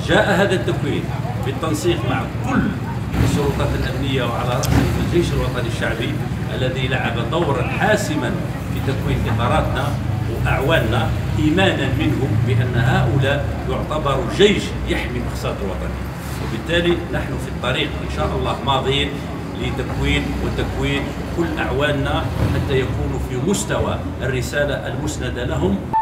جاء هذا التكوين بالتنسيق مع كل السلطات الأمنية وعلى رأسهم الجيش الوطني الشعبي الذي لعب دورا حاسما في تكوين إطاراتنا وأعواننا، إيمانا منهم بأن هؤلاء يعتبروا جيش يحمي مقصد الوطني. وبالتالي نحن في الطريق إن شاء الله ماضين لتكوين وتكوين كل أعواننا حتى يكونوا في مستوى الرسالة المسندة لهم.